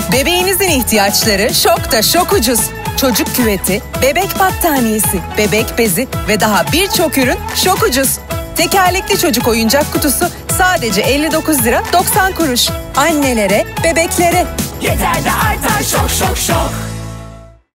Bebeğinizin ihtiyaçları şokta şok ucuz. Çocuk küveti, bebek battaniyesi, bebek bezi ve daha birçok ürün şok ucuz. Tekerlekli çocuk oyuncak kutusu sadece 59 lira 90 kuruş. Annelere, bebeklere. Yeter de artar şok şok şok.